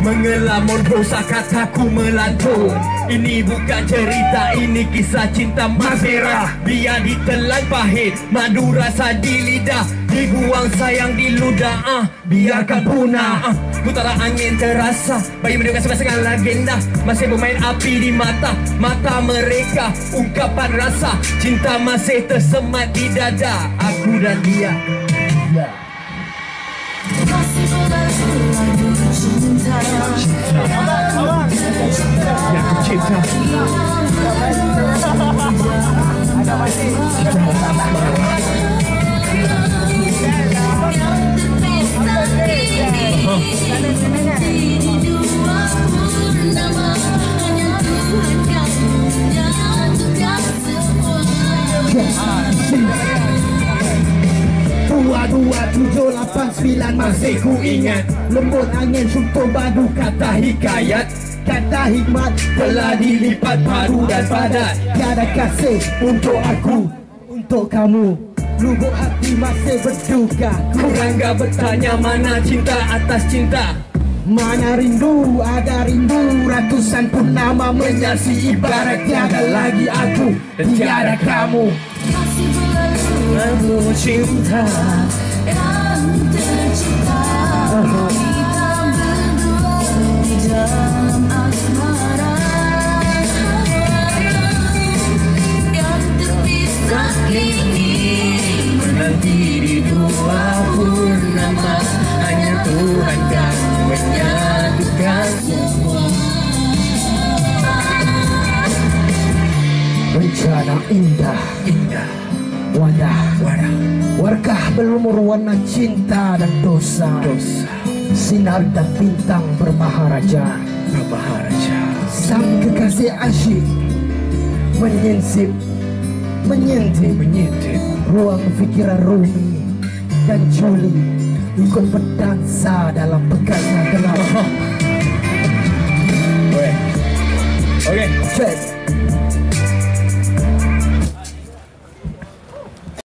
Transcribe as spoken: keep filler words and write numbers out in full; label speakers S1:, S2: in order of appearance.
S1: Mengelamun dosa kataku melantun. Ini bukan cerita, ini kisah cinta Masera. Biar ditelan pahit, madu rasa di lidah, dibuang sayang di ludah, ah, biarkan punah, ah. Putaran angin terasa, bayi mendengar sebagai legenda. Masih bermain api di mata, mata mereka. Ungkapan rasa, cinta masih tersemat di dada. Aku dan dia, dia.
S2: Masih berlalu cinta,
S1: yang ku cinta.
S3: Ada masih.
S1: Dua dua tujuh lapan sembilan masih ku ingat. Lembut angin suntuk badu kata hikayat. Kata hikmat telah dilipat padu dan padat. Tiada kasih untuk aku, untuk kamu. Lubuk hati masih berduka. Kurang gak bertanya mana cinta atas cinta. Mana rindu, ada rindu. Ratusan purnama menyaksi ibarat tiada lagi aku dan tiada kamu.
S2: masih berlalu
S1: cinta
S2: yang tercipta. Kita berdua di dalam asmara yang terpisah kini,
S1: menanti di dua purnama. Hanya Tuhan yang menyatukan semua. Rencana indah, indah, wadah, wadah, warkah berlumur warna cinta dan dosa, dosa. Sinar dan bintang bermaharaja, bermaharaja. Sang kekasih asyik menyensip, menyintip, menyintip ruang fikiran Rumi dan Juli, ikut berdansa dalam pekatnya gelap. Oke, oke, cek.